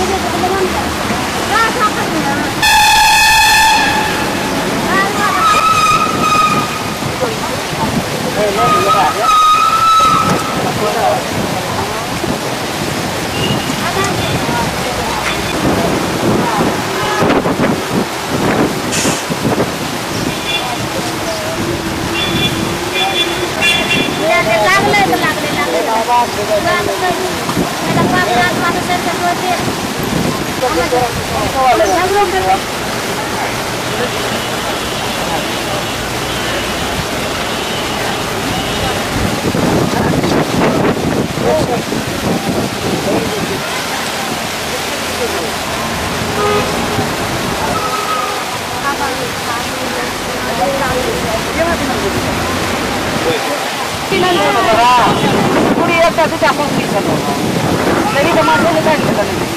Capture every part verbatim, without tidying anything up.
पूरी एक तो क्या कंपटीशन हो लेकिन तो मार लेता है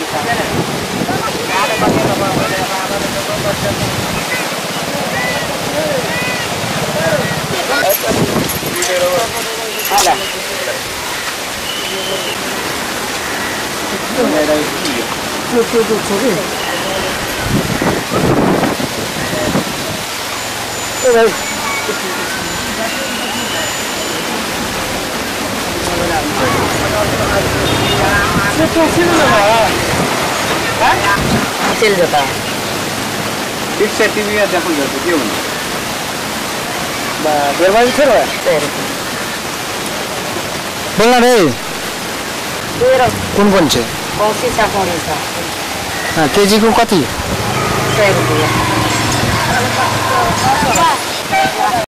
हाला तो तो तो छोड़े ए भाई चल जाता ठीक से टीवी या देखो जाते क्यों बा दरवाजे फिर है बोलना रे तेरा कौन कौन से कोशी साफोनी सा हां केजी को कति सौ रुपया